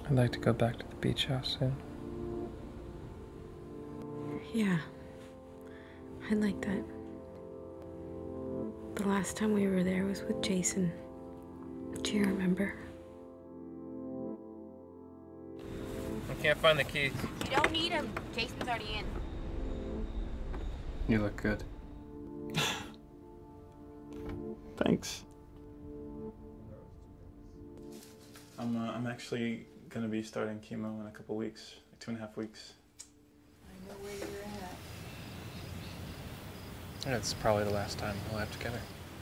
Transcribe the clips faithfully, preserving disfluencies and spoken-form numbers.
I'd like to go back to the beach house soon. Yeah, I'd like that. The last time we were there was with Jason. Do you remember? I can't find the keys. You don't need them. Jason's already in. You look good. Thanks. I'm, uh, I'm actually gonna be starting chemo in a couple weeks, like two and a half weeks. I know where you're at. And it's probably the last time we'll have together.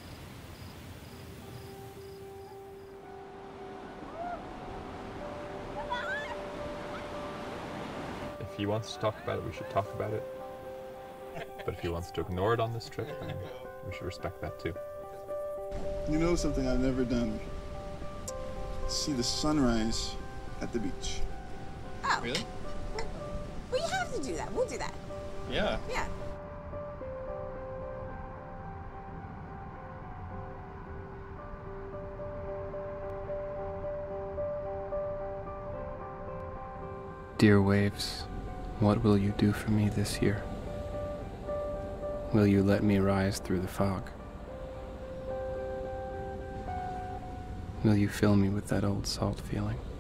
If he wants to talk about it, we should talk about it. But if he wants to ignore it on this trip, then we should respect that too. You know something I've never done? See the sunrise at the beach. Oh. Really? Well, you have to do that. We'll do that. Yeah. Yeah. Dear waves, what will you do for me this year? Will you let me rise through the fog? Will you fill me with that old salt feeling?